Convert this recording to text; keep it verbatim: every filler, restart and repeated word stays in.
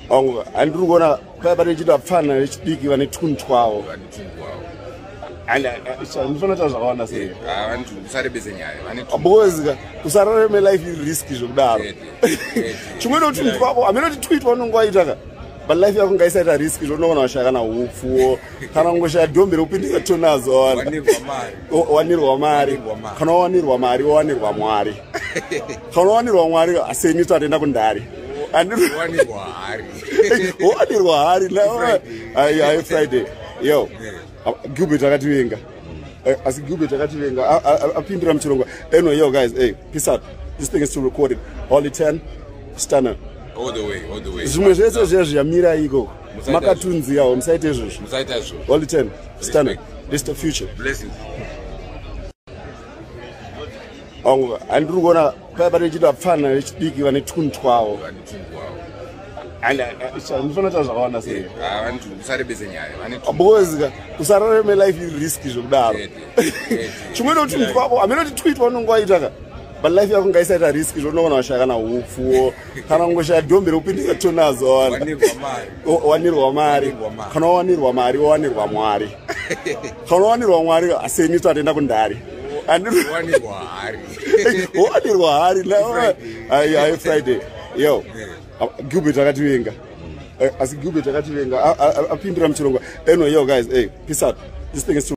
Ongo, and we're gonna probably do a fan and speak when it's twenty twelve. And I'm going to want to say, I want to start busy. I need to boys, to start my life is risky. I'm not tweet one guy, but life of guys at a risk. You don't know, Shagana Wufu, Kanangosha, don't be opening the tunas or one year or marry, Kanoni or Mari, one year or Mari. Kanoni or Mari, I say, you started up and daddy. And one year or I Friday. Yo. Gube takativenga asi Gube takativenga apindira mchirongo. Anyway, yo guys, hey, peace out. This thing is still recorded. Only ten Stunner all the way, all the way. Zvimwe zvese zvezvi yamira iko makatunzi yawo musaite izvozvo. Musaite izvozvo. Only ten Stunner. This is the future. Blessings. Ongo, andiri kuona pabari chita pfana vechidiki vane twenty twelve. And I'm going to want say, I want to start busy. I need to boys, to start my life is risky. I'm not to tweet one guy, but life of guys at a risk. You don't know, Shagana Wufu, Kanangosha, don't be opening the tunas or one year or Mari, Kanoni or Mari, one year or Mari. Kanoni or Mari, I say, you started up and daddy. And one year or Mari, I Friday. Yo. Gube takativenga asi Gube takativenga apindira mchirongo. Anyway, yo guys, hey, peace out. This thing is